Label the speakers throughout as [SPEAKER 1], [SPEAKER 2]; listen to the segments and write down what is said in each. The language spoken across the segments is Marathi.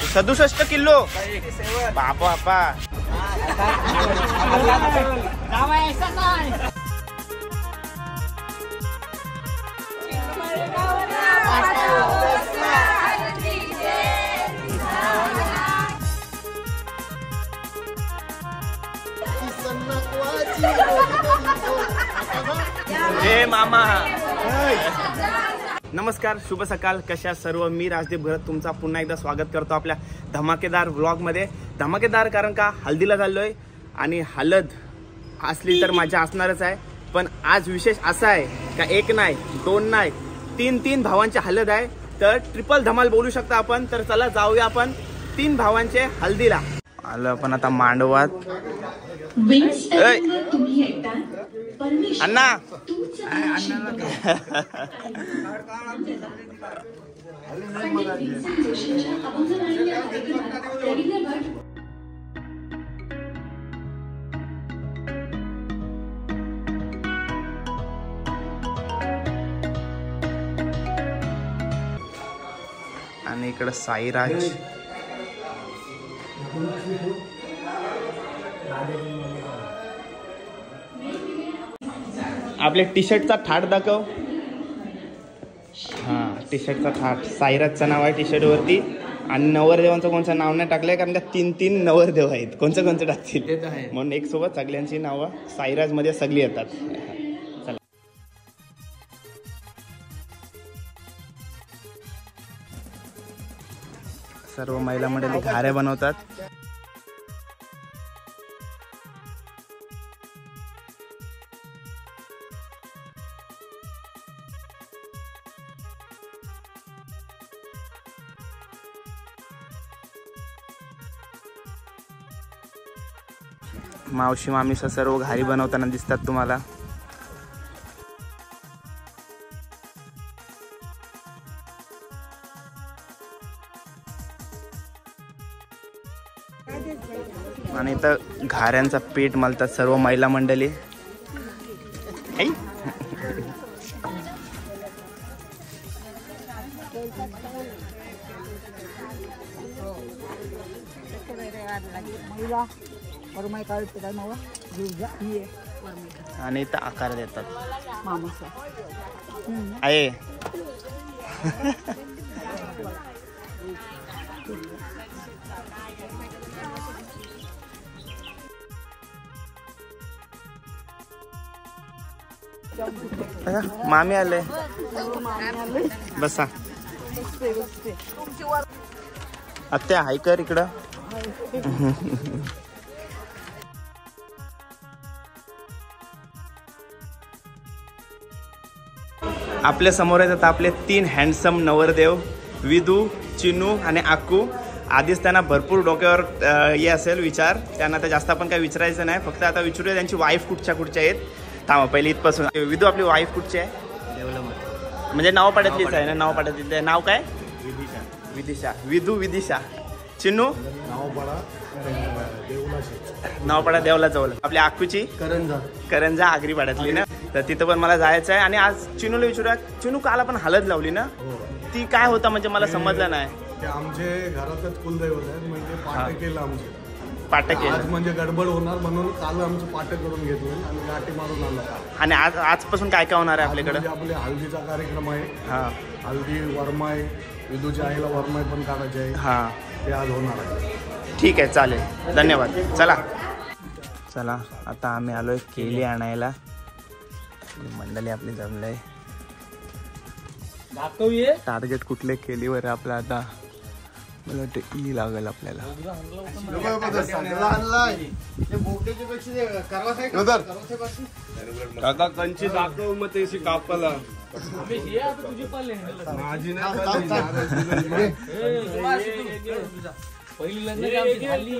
[SPEAKER 1] 67 किलो बापा बापा. हे मामा. नमस्कार, शुभ सकाळ. कशा सर्व. मी राजदीप घरत तुमचा पुन्हा एकदा स्वागत करतो आपल्या धमाकेदार व्लॉगमध्ये. धमाकेदार कारण का हल्दीला चाललोय आणि हळद असली तर मजा असणारच आहे. पण आज विशेष असा आहे का एक नाही, दोन नाही, तीन भावांची हळद आहे. तर ट्रिपल धमाल बोलू शकता आपण. तर चला जाऊया आपण 3 भावांचे हल्दीला. आलो आपण आता मांडवात. अण्णा आणि इकडे साईराज. आपले टी शर्टचा थाट दाखव. हा, टी शर्टचा थाट. साईराजचं नाव आहे टी शर्ट वरती. आणि नवरदेवांचं कोणचं नाव नाही टाकलंय कारण का 3 नवरदेव आहेत. कोणचं टाकतील म्हणून एक सोबत सगळ्यांची नावं साईराज मध्ये सगळी येतात. चला, सर्व महिला मंडळी घाऱ्या बनवतात. मावशी मामी सर्व घारी बनवताना दिसतात तुम्हाला. आणि इथं घाऱ्यांचा पीठ मळतात सर्व महिला मंडळी. आणि इथं आकार देतात आहे. मामी आले, बसा. आत्या हाय कर इकडं. आपल्या समोर आहेत आपले 3 हँडसम नवरदेव, विदू, चिनू आणि आकू. आधीच त्यांना भरपूर डोक्यावर हे असेल विचार. त्यांना तर जास्त आपण काही विचारायचं नाही. फक्त आता विचारूया त्यांची वाईफ कुठच्या आहेत. थांबा पहिले इथपासून. विदू, आपली वाईफ कुठची आहे? म्हणजे नावपाड्यातलीच आहे ना? नावपाड्यातली. नाव काय? विदिशा. विदू विदिशा. चिनू नावपाडा देवला जवळ. आपल्या आकूची करंजा आगरीपाड्यातली ना. तर तिथं पण मला जायचं आहे. आणि आज चिनूला विचारूया, चिनू काल आपण हळद लावली ना, ती काय होता म्हणजे मला समजलं नाही.
[SPEAKER 2] आमचे घरातच कुलदैवत आहे, म्हणजे पाठ केलं आमचे.
[SPEAKER 1] पाठ केलं
[SPEAKER 2] आज म्हणजे गडबड होणार म्हणून काल आमचं पाठ करून घेतलं आणि गाठी मारून आलो.
[SPEAKER 1] आणि आजपासून काय काय होणार आहे आपल्याकडे?
[SPEAKER 2] आपले हळदीचा कार्यक्रम आहे. हा, हळदी वरमाय, विदूच्या आईला वरमाय पण काढायचे आहे. हा, ते आज होणार आहे.
[SPEAKER 1] ठीक आहे, चालेल, धन्यवाद. चला आता आम्ही आलोय केली आणायला. मंडळी आपली जमलंय. टार्गेट कुठले केलीवर आपला आता मला वाटतं ई लागेल आपल्याला.
[SPEAKER 3] काका कंची दाखव मग त्याशी कापाला.
[SPEAKER 4] पहिली लग्न झाली.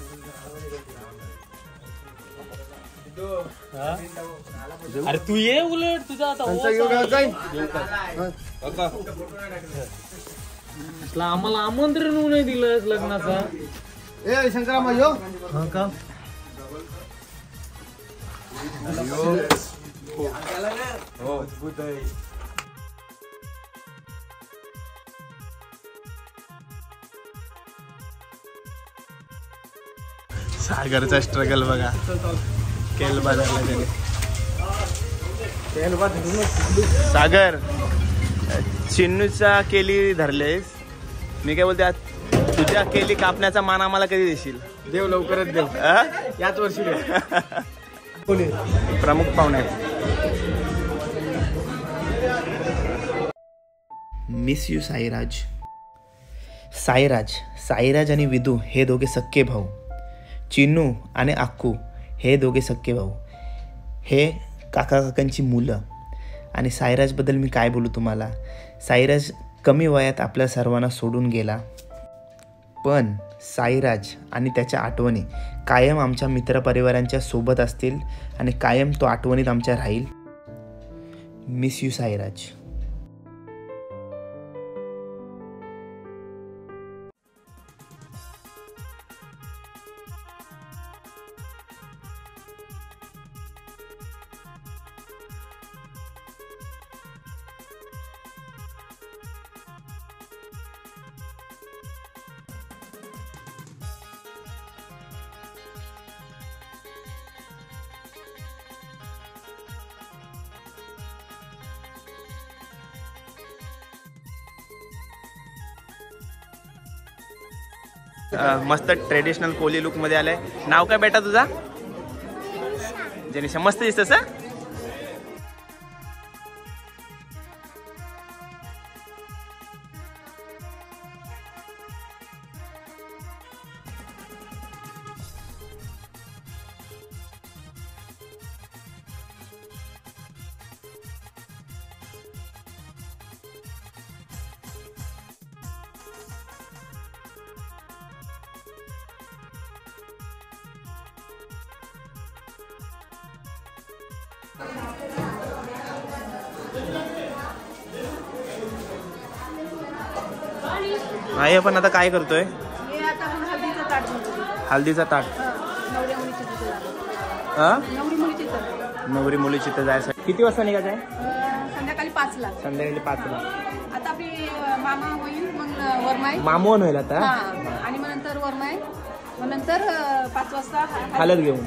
[SPEAKER 4] अरे तू ये उलट तुझा आता आम्हाला आमंत्रण नाही दिलं लग्नाचा.
[SPEAKER 2] ए शंकरामा यो
[SPEAKER 4] का
[SPEAKER 1] सागरचा स्ट्रगल बघा. केल बाजारला गेले. सागर चिन्नूचा केली धरलेस. मी काय बोलते तुझ्या केली कापण्याचा मान आम्हाला कधी देशील?
[SPEAKER 3] देव लवकरच देव. याच वर्षी देव.
[SPEAKER 1] प्रमुख पाहुणे मिस यू साईराज. साईराज आणि विदू हे दोघे सक्के भाऊ. चिन्नू आणि आक्कू हे दोघे सक्के भाऊ. हे काकांची मुलं. आणि साईराजबद्दल मी काय बोलू तुम्हाला. साईराज कमी वयात आपल्या सर्वांना सोडून गेला. पण साईराज आणि त्याच्या आठवणी कायम आमच्या मित्रपरिवारांच्या सोबत असतील आणि कायम तो आठवणीत आमच्या राहील. Miss you Sairaj. मस्त ट्रेडिशनल कोली लुक मध्ये आलाय. नाव काय बेटा तुझा? जेनिशा. मस्त दिसतस. आई आपण आता काय करतोय? हल्दीचा ताट. नवरी मुलीची तर जायसाठी किती वाजता निघायचं आहे?
[SPEAKER 5] संध्याकाळी 5ला.
[SPEAKER 1] संध्याकाळी 5ला.
[SPEAKER 5] आता आपली मामा होईल मग वरमाई.
[SPEAKER 1] मामोन होईल आता.
[SPEAKER 5] आणि मग नंतर वरमाई. मग नंतर 5 वाजता
[SPEAKER 1] हळद घेऊन.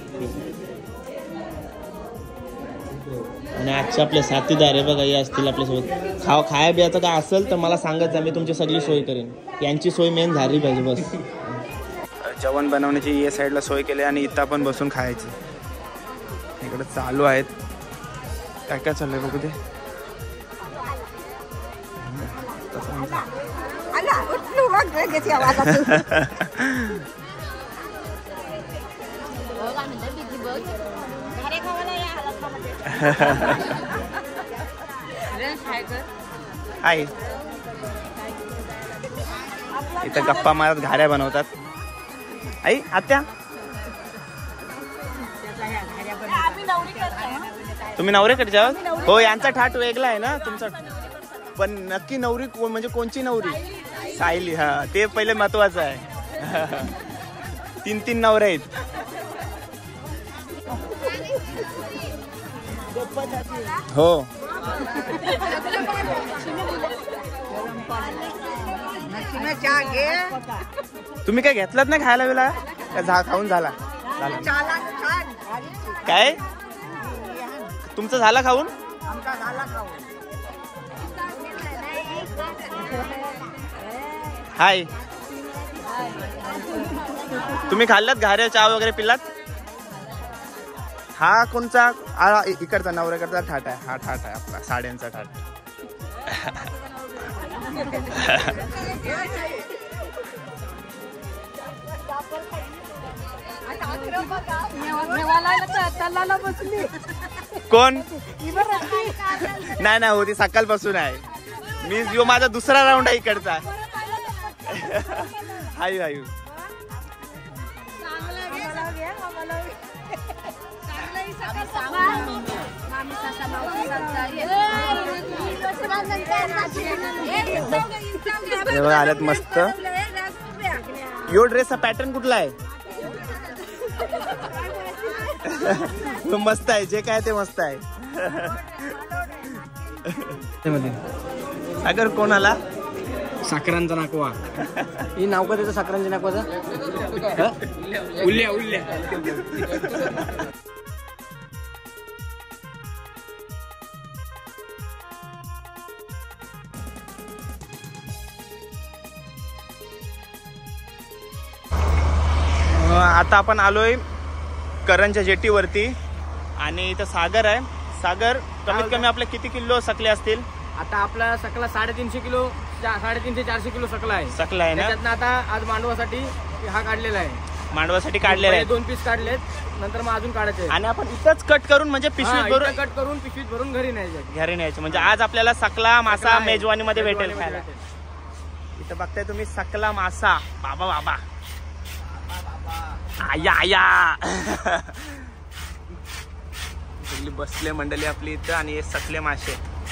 [SPEAKER 1] आणि आजचे आपले साथीदार आहे बघा, हे असतील आपल्यासोबत. खाया बियाचं काय असेल तर मला सांगत जा, मी तुमची सगळी सोय करेन. यांची सोय मेन झाली पाहिजे बस. जेवण बनवण्याची या साईडला सोय केली आणि इथं पण बसून खायची. इकडे चालू आहेत. काय काय चाललंय बघू ते. हाय. इथं गप्पा मारत घाऱ्या बनवतात. आई आत्या तुम्ही नवरेकडे आहात? हो, यांचा ठाट वेगळा आहे ना तुमचा. पण नक्की नवरी म्हणजे कोणची नवरी? सायली. हा, ते पहिले महत्वाचं आहे. 3 नवरे आहेत. हो. तुम्ही काय घेतलात ना खायला वेळा? खाऊन झाला? काय तुमचं झाला खाऊन? हाय. तुम्ही खाल्लात घाऱ्या, चहा वगैरे पिलात? हा कोणचा? इकडचा नवऱ्याकडचा ठाट आहे. हा ठाट आहे आपला, साड्यांचा ठाट. कोण? नाही होती सकाळपासून आहे. मी जो माझा दुसरा राऊंड आहे इकडचा. हायू हायू. आल्यात मस्त. यो ड्रेसचा पॅटर्न कुठला आहे? मस्त आहे. जे काय ते मस्त आहे. सागर कोण आला?
[SPEAKER 3] साखरांचा नाकवा. ही नाव का त्याचं साखरांच्या नाकवाचा? उल्ल्या उल्ल्या.
[SPEAKER 1] आता आपण आलोय करंजच्या जेटीवरती आणि इथं सागर आहे. सागर, कमीत कमी आपले किती किलो सकले असतील?
[SPEAKER 3] आता आपला सकला 350 किलो, 350-400 किलो सकला आहे.
[SPEAKER 1] सकला आहे ना?
[SPEAKER 3] त्याच्यातनं आता आज मांडवासाठी हा काढलेला आहे.
[SPEAKER 1] मांडवासाठी काढलेला आहे.
[SPEAKER 3] 2 पीस काढलेत, नंतर मग अजून काढायचे.
[SPEAKER 1] आणि आपण इथंच कट करून म्हणजे पिशवीत भरून
[SPEAKER 3] कट करून पिशवीत भरून घरी न्यायचे.
[SPEAKER 1] म्हणजे आज आपल्याला सकला मासा
[SPEAKER 3] आहे.
[SPEAKER 1] मेजवानीमध्ये भेटेल
[SPEAKER 3] मेजवानीमध्ये
[SPEAKER 1] खायला. इथं बघताय तुम्ही सकला मासा. बाबा बाबा आया आया. सगळी बसले मंडळी आपली इथं आणि हे सकले मासे.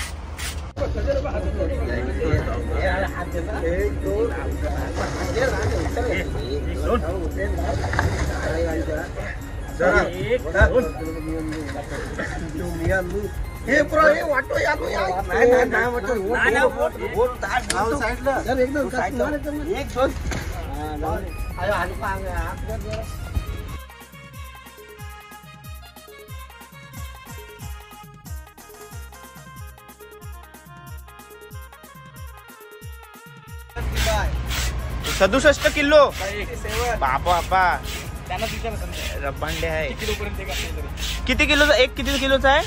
[SPEAKER 1] $67 किलो. बाबा बाबा रब्बांडे आहे. किती किलोचा? एक किती किलोचा आहे?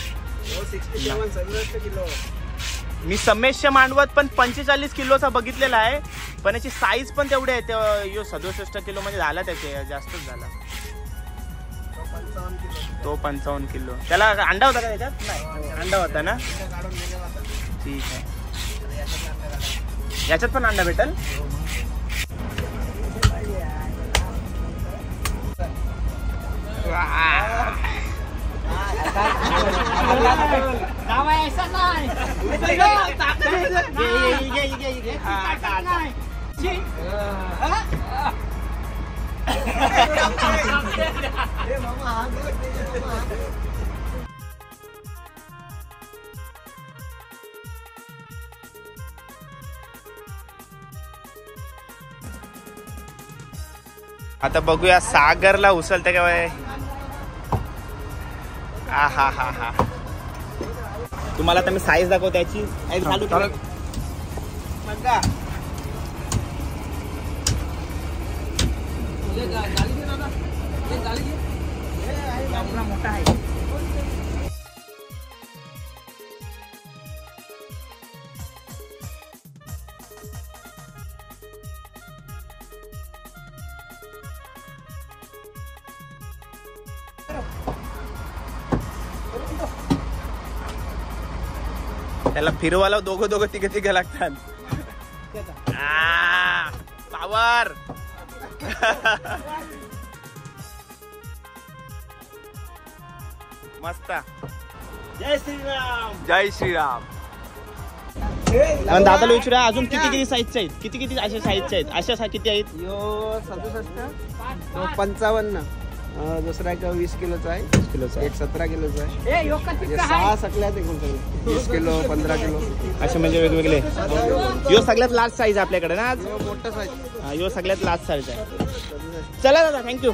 [SPEAKER 1] मी समेशच्या मांडवात पण 45 किलोचा बघितलेला आहे, पण याची साईज पण तेवढी आहे. 67 किलो म्हणजे झाला त्याचे जास्तच झाला. तो 55 किलो. त्याला अंडा होता का त्याच्यात? नाही, अंडा होता ना. ठीक आहे. याच्यात पण अंडा भेटेल. आता बघूया सागरला उचलते का बाय. हा हा हा हा. तुम्हाला आता मी साईज दाखवतो त्याची. मोठा आहे. त्याला फिरवायला दोघं तिघं लागतात. पावर. मस्त. जय श्रीराम. जय श्रीराम. दादाला विचारा अजून किती साईजच्या आहेत? किती अशा साईजच्या आहेत? अशा किती आहेत?
[SPEAKER 3] 67, 55. दुसरा एक 20 किलोचा आहे.
[SPEAKER 1] 20 किलोचा.
[SPEAKER 3] एक 17 किलोचा आहे. 6 सकल्यात 20 किलो, 15 किलो
[SPEAKER 1] असे म्हणजे वेगवेगळे. यो सगळ्यात लास्ट साईज आपल्याकडे ना आज.
[SPEAKER 3] मोठा साईज.
[SPEAKER 1] यो सगळ्यात लास्ट साईज आहे. चला दादा, थँक्यू.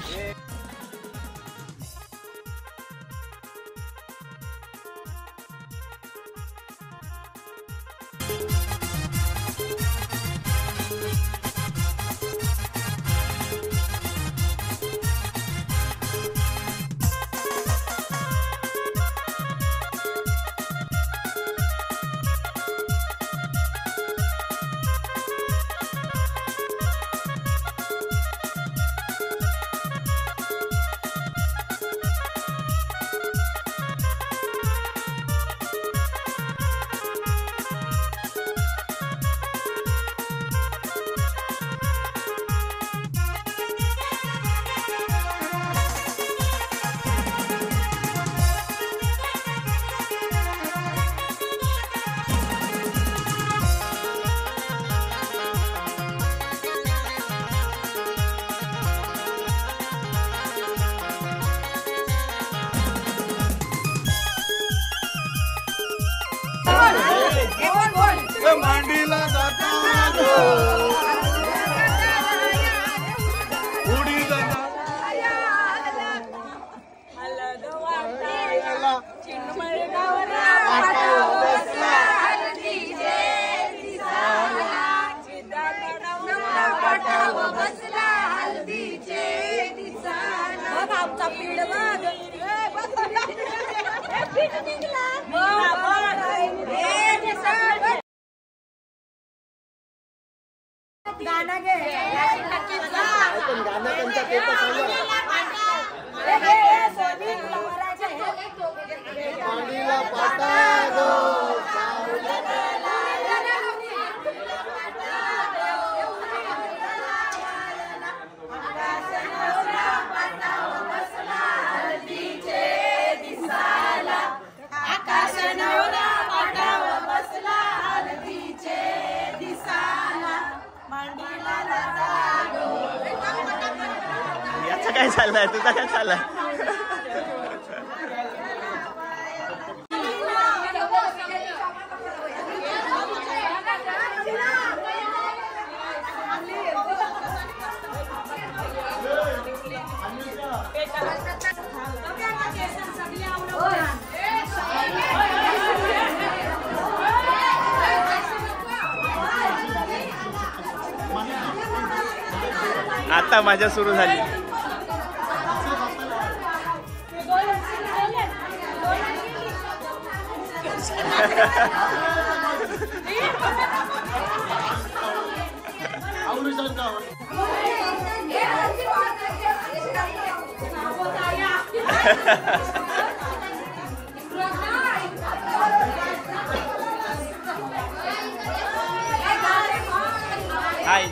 [SPEAKER 2] मांडीला जाता
[SPEAKER 5] गाना गे
[SPEAKER 3] गाना त्यांचा पेपर पाणीला पाटा गो
[SPEAKER 1] याचा काय चाललंय तुझा काय चाललाय आता मजा सुरू झाली हाय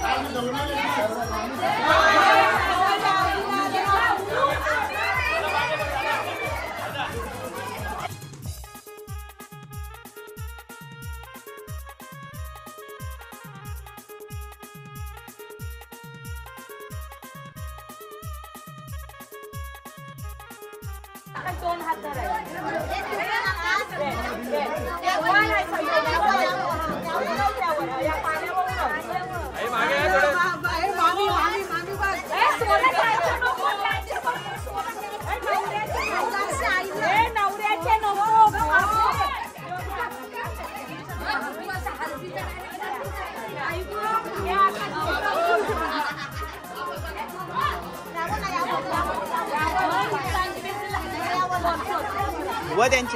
[SPEAKER 5] दोन हात नवऱ्याचे
[SPEAKER 1] व त्यांचे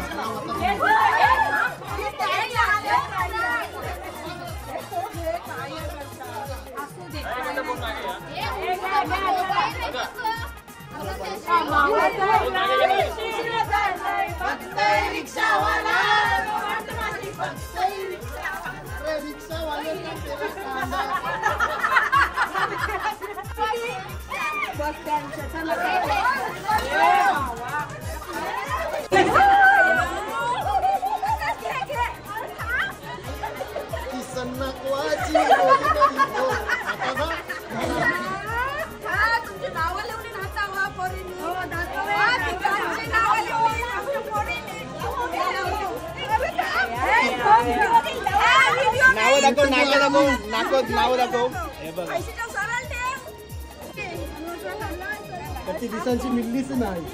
[SPEAKER 1] नाव दाखव नाव दाखव हे बघा
[SPEAKER 3] ती दिसांची मिळलीच नाही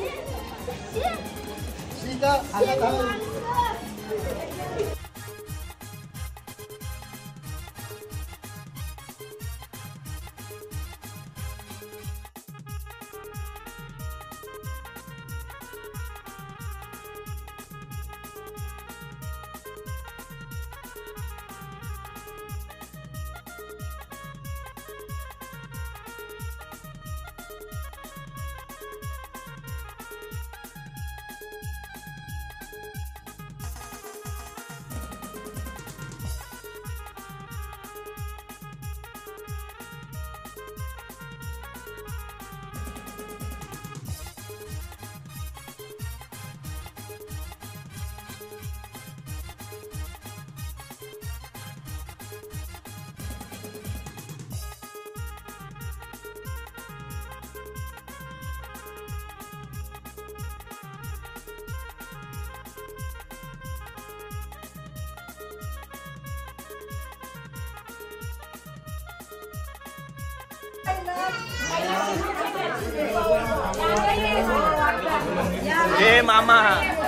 [SPEAKER 1] ए मामा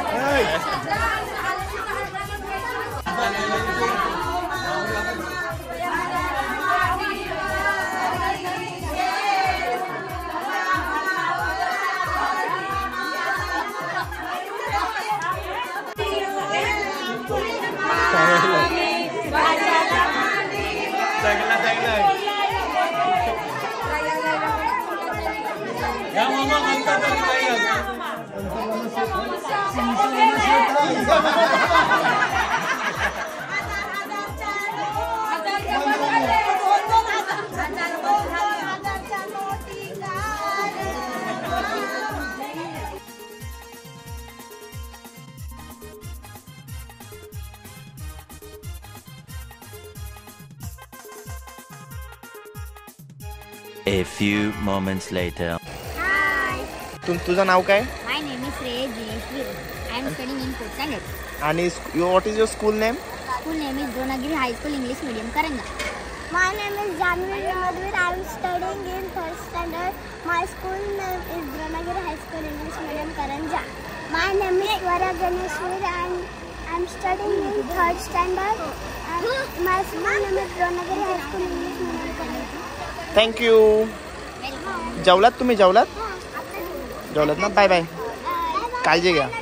[SPEAKER 6] A few moments later.
[SPEAKER 7] Hi.
[SPEAKER 1] तुझं नाव काय?
[SPEAKER 7] My name is Shreya Jineswil. I am studying in 4th standard.
[SPEAKER 1] आणि what is your school name?
[SPEAKER 7] School name is Dronagiri High School English Medium, Karanga.
[SPEAKER 8] My name is Janvi Madhur. I am studying in 3rd standard. My school name is Dronagiri High School English Medium, Karanja. My name is Swara Ganeshwar and I am studying in 3rd standard. And my school name is Dronagiri High School English Medium, Karanja.
[SPEAKER 1] Thank you. जेवलात तुम्ही? जेवलात ना? बाय बाय, काळजी घ्या.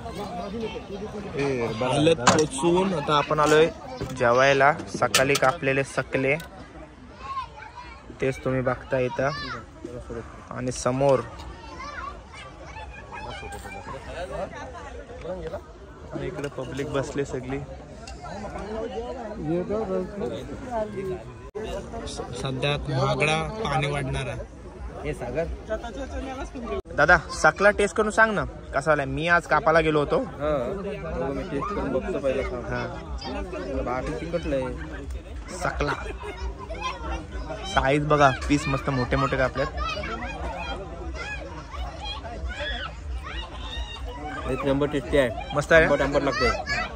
[SPEAKER 1] हालत पोचून आता आपण आलोय जेवायला. सकाळी कापलेले सकले तेच तुम्ही बघता इथं. आणि समोर इकडे पब्लिक बसले सगळी. सध्या महागडा पाणी वाढणारा. हे सागर दादा सकला टेस्ट करून सांग ना कसा आलाय. मी आज कापाला गेलो होतो. सकला साईज बघा, पीस मस्त मोठे मोठे कापल्यात.
[SPEAKER 3] एक नंबर टेस्टी आहे,
[SPEAKER 1] मस्त आहे.
[SPEAKER 3] नंबर लागतोय.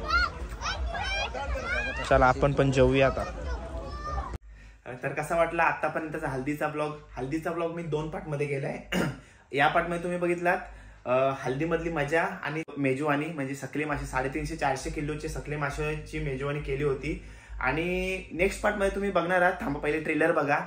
[SPEAKER 1] चला आपण पण जेवूया आता. तर कसा वाटला आतापर्यंतचा हल्दीचा ब्लॉग मी 2 पार्ट मध्ये केलाय. या पार्ट मध्ये तुम्ही बघितलात हल्दी मधली मजा आणि मेजवानी म्हणजे सकले मासे 350-400 किलोचे सकले माशाची मेजवानी केली होती. आणि नेक्स्ट पार्ट मध्ये तुम्ही बघणार आहात. थांबा पहिले ट्रेलर बघा.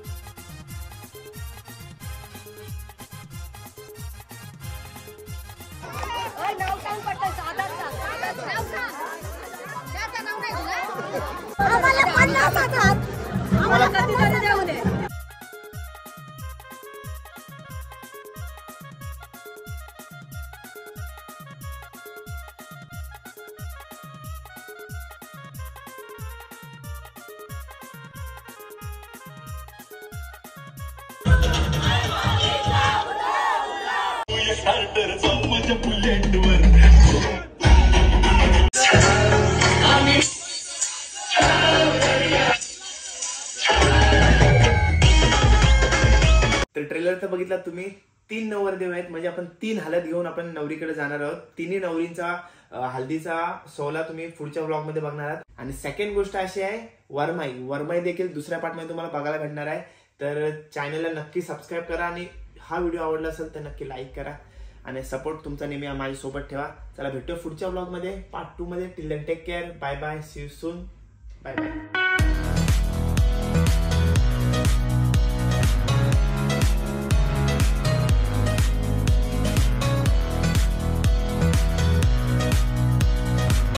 [SPEAKER 1] तर ट्रेलर तर बघितला तुम्ही. 3 नवरदेव आहेत म्हणजे आपण 3 हालत घेऊन आपण नवरीकडे जाणार आहोत. तिन्ही नवरींचा हल्दीचा सोहळा तुम्ही पुढच्या ब्लॉग मध्ये बघणार आहात. आणि सेकंड गोष्ट अशी आहे वरमाई देखील दुसऱ्या पार्ट मध्ये तुम्हाला बघायला भेटणार आहे. तर चॅनलला नक्की सबस्क्राईब करा आणि हा व्हिडिओ आवडला असेल तर नक्की लाईक करा आणि सपोर्ट तुमचा नेहमी माझ्यासोबत ठेवा. चला भेटूया पुढच्या ब्लॉग मध्ये पार्ट 2 मध्ये. Till then take care. Bye bye. See you soon. Bye bye.